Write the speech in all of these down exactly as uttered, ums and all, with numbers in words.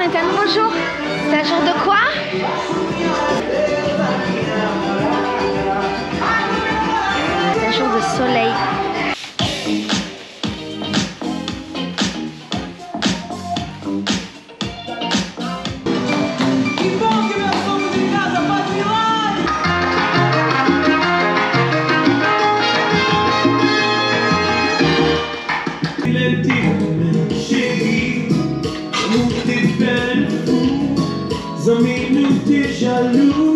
est un nouveau jour. C'est un jour de quoi? C'est un jour de soleil. Jaloux.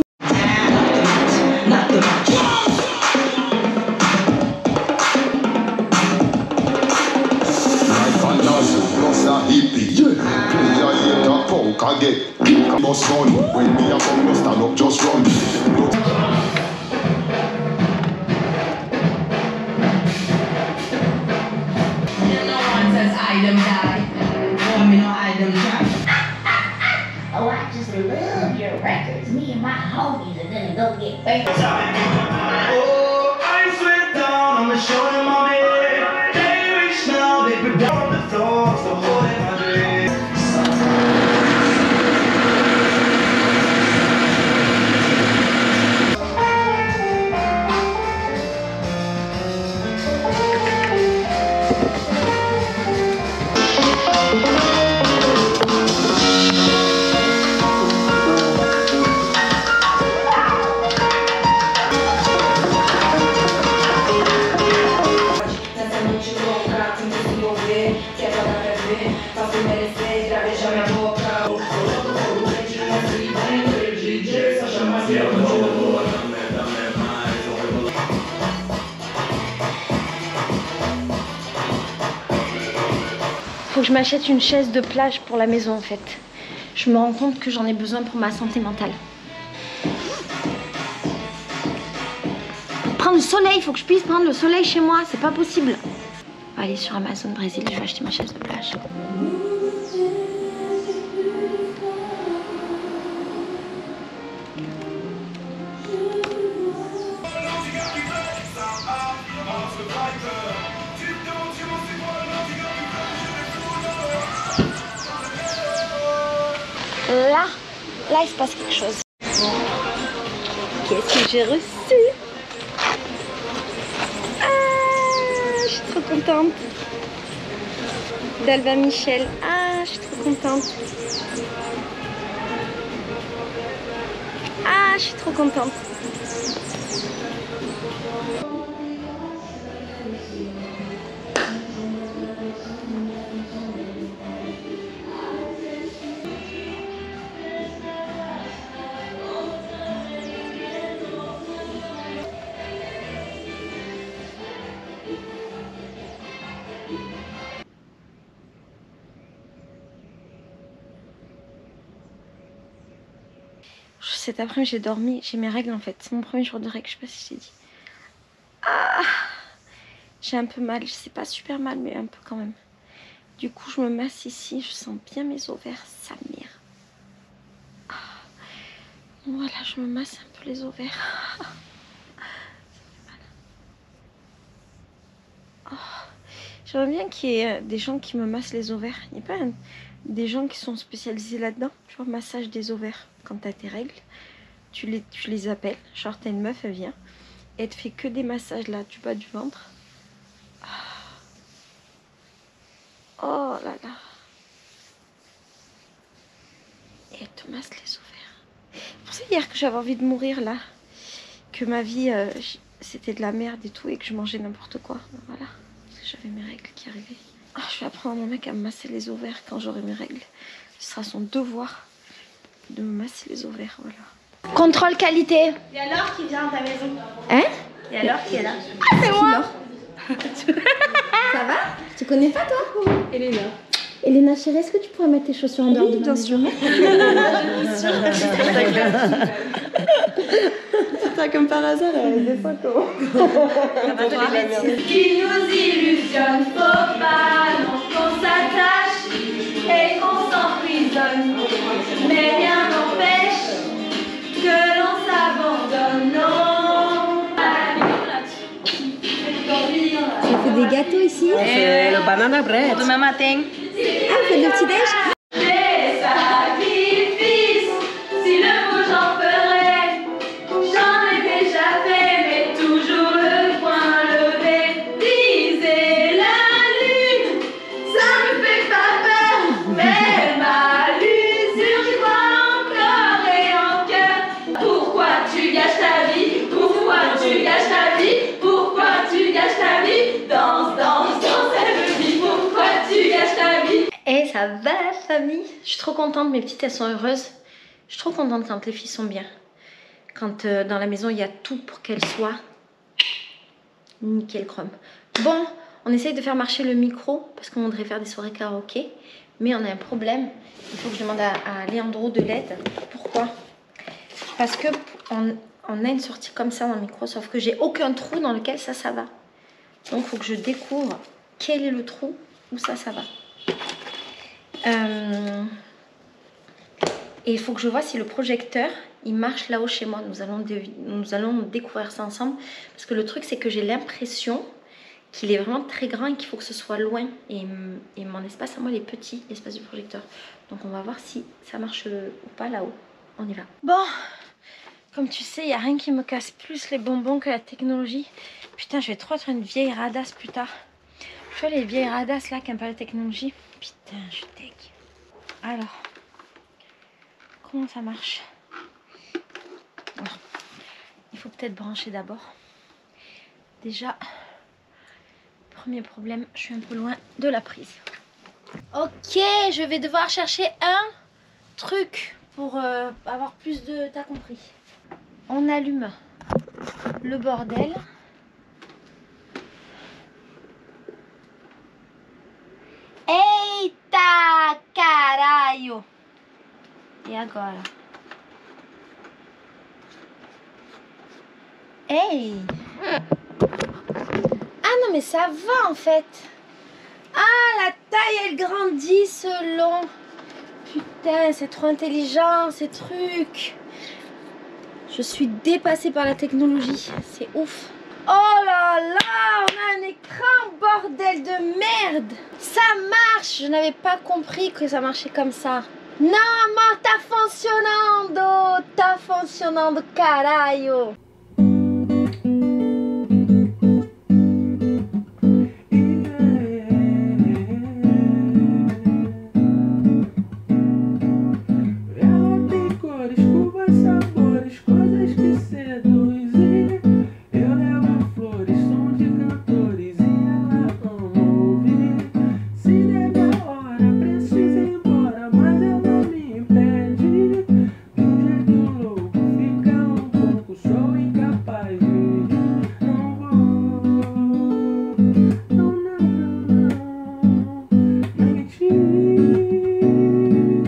Oh, I just love your records. Me and my homies are gonna go get famous. Oh, I sweat down on the shoulder, mommy. They reach now, they put down the thoughts, the whole in my dreams. Faut que je m'achète une chaise de plage pour la maison en fait. Je me rends compte que j'en ai besoin pour ma santé mentale. Prendre le soleil, il faut que je puisse prendre le soleil chez moi, c'est pas possible. On va aller sur Amazon Brésil, je vais acheter ma chaise de plage. Là, là il se passe quelque chose. Qu'est-ce que j'ai reçu? Ah, je suis trop contente. D'Alba Michel. Ah, je suis trop contente. Ah, je suis trop contente. Cet après-midi j'ai dormi, j'ai mes règles en fait, c'est mon premier jour de règles, je sais pas si je t'ai dit. Ah, j'ai un peu mal, c'est pas super mal mais un peu quand même. Du coup je me masse ici, je sens bien mes ovaires, sa mère. Ah, voilà, je me masse un peu les ovaires. Ça fait mal. Oh, j'aimerais bien qu'il y ait des gens qui me massent les ovaires. Il n'y a pas un... des gens qui sont spécialisés là-dedans, tu vois, massage des ovaires. Quand t'as tes règles, tu les, tu les appelles, genre t'as une meuf, elle vient, et elle te fait que des massages là, du bas du ventre. Oh là là. Et elle te masse les ovaires. C'est pour ça hier que j'avais envie de mourir là, que ma vie, euh, c'était de la merde et tout, et que je mangeais n'importe quoi. Voilà, parce que j'avais mes règles qui arrivaient. Oh, je vais apprendre à mon mec à me masser les ovaires quand j'aurai mes règles. Ce sera son devoir de me masser les ovaires, voilà. Contrôle qualité. Il y a Laure qui vient à ta maison. Hein? Il y a Laure qui est là. Ah, c'est moi. Ça va? Tu connais pas toi? Elena. Elena chérie, est-ce que tu pourrais mettre tes chaussures en dehors de la maison? Putain, comme par hasard, elle a des photos. Qui nous illusionne, faut pas non qu'on s'attache et qu'on s'emprisonne. Mais rien n'empêche que l'on s'abandonne. Non. Tu as fait des gâteaux ici? C'est le banana bread. Demain matin. Ah, vous faites le petit déj? amis, je suis trop contente, mes petites elles sont heureuses. Je suis trop contente quand les filles sont bien. Quand euh, dans la maison il y a tout pour qu'elles soient nickel chrome. Bon, on essaye de faire marcher le micro parce qu'on voudrait faire des soirées karaoké. Mais on a un problème, il faut que je demande à, à Leandro de l'aide. Pourquoi? Parce que on, on a une sortie comme ça dans le micro, sauf que j'ai aucun trou dans lequel ça, ça va. Donc il faut que je découvre quel est le trou où ça, ça va. Euh, et il faut que je vois si le projecteur, il marche là-haut chez moi. Nous allons, nous allons découvrir ça ensemble. Parce que le truc, c'est que j'ai l'impression qu'il est vraiment très grand et qu'il faut que ce soit loin. Et, et mon espace à moi, il est petit, l'espace du projecteur. Donc on va voir si ça marche ou pas là-haut. On y va. Bon, comme tu sais, il n'y a rien qui me casse plus les bonbons que la technologie. Putain, je vais trop être une vieille radasse plus tard. Tu vois les vieilles radasses là qui n'aiment pas la technologie. Putain, je suis deg. Alors, comment ça marche? Alors, il faut peut-être brancher d'abord. Déjà, premier problème, je suis un peu loin de la prise. Ok, je vais devoir chercher un truc pour euh, avoir plus de... T'as compris. On allume le bordel. Eita caralho! E agora? Hey! Ah non mais ça va en fait. Ah la taille elle grandit selon. Putain c'est trop intelligent ces trucs. Je suis dépassée par la technologie. C'est ouf. Oh là là, on a un écran, bordel de merde. Ça marche. Je n'avais pas compris que ça marchait comme ça. Non, ma tá funcionando, tá funcionando, caralho.